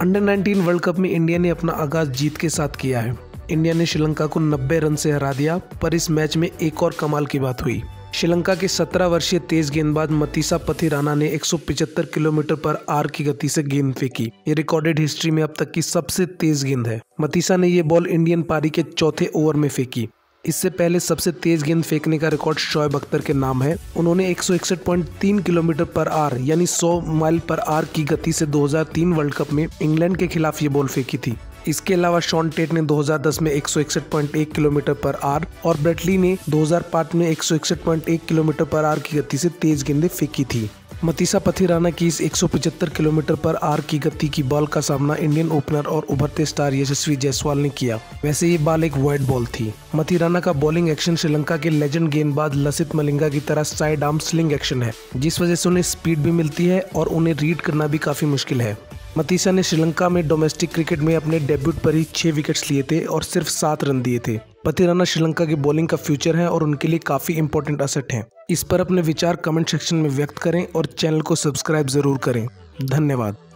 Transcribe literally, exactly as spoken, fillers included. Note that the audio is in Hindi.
अंडर नाइनटीन वर्ल्ड कप में इंडिया ने अपना आगाज जीत के साथ किया है। इंडिया ने श्रीलंका को नब्बे रन से हरा दिया, पर इस मैच में एक और कमाल की बात हुई। श्रीलंका के सत्रह वर्षीय तेज गेंदबाज मतीसा पथिराना ने एक सौ पचहत्तर किलोमीटर पर आर की गति से गेंद फेंकी। ये रिकॉर्डेड हिस्ट्री में अब तक की सबसे तेज गेंद है। मतीसा ने ये बॉल इंडियन पारी के चौथे ओवर में फेंकी। इससे पहले सबसे तेज गेंद फेंकने का रिकॉर्ड शोएब अख्तर के नाम है। उन्होंने एक सौ इकसठ पॉइंट तीन किलोमीटर पर आर यानी सौ माइल पर आर की गति से दो हज़ार तीन वर्ल्ड कप में इंग्लैंड के खिलाफ ये बॉल फेंकी थी। इसके अलावा शॉन टेट ने दो हज़ार दस में एक सौ इकसठ पॉइंट एक किलोमीटर पर आर और ब्रेट ली ने दो हज़ार पाँच में एक सौ इकसठ पॉइंट एक किलोमीटर पर आर की गति से तेज गेंदें फेंकी थी। मतीसा पथिराना की इस एक सौ पचहत्तर किलोमीटर पर आर की गति की बॉल का सामना इंडियन ओपनर और उभरते स्टार यशस्वी जायसवाल ने किया। वैसे ये बॉल एक वाइड बॉल थी। मथिराना का बॉलिंग एक्शन श्रीलंका के लेजेंड गेंदबाज लसित मलिंगा की तरह साइड आर्म स्लिंग एक्शन है, जिस वजह से उन्हें स्पीड भी मिलती है और उन्हें रीड करना भी काफी मुश्किल है। मतीसा ने श्रीलंका में डोमेस्टिक क्रिकेट में अपने डेब्यूट पर ही छह विकेट्स लिए थे और सिर्फ सात रन दिए थे। पथिराना श्रीलंका की बॉलिंग का फ्यूचर है और उनके लिए काफी इंपॉर्टेंट एसेट है। इस पर अपने विचार कमेंट सेक्शन में व्यक्त करें और चैनल को सब्सक्राइब जरूर करें। धन्यवाद।